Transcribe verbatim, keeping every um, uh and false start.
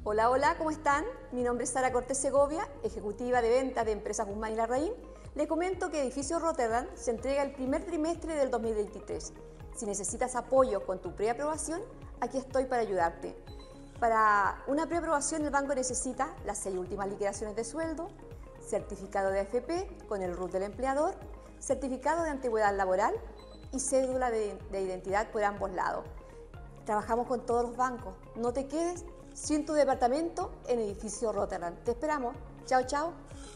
Hola, hola, ¿cómo están? Mi nombre es Sara Cortés Segovia, ejecutiva de ventas de Empresas Guzmán y Larraín. Le comento que Edificio Rotterdam se entrega el primer trimestre del dos mil veintitrés. Si necesitas apoyo con tu preaprobación, aquí estoy para ayudarte. Para una preaprobación, el banco necesita las seis últimas liquidaciones de sueldo, certificado de A F P con el R U T del empleador, certificado de antigüedad laboral y cédula de, de identidad por ambos lados. Trabajamos con todos los bancos. No te quedes sin tu departamento en Edificio Rotterdam. Te esperamos. Chao, chao.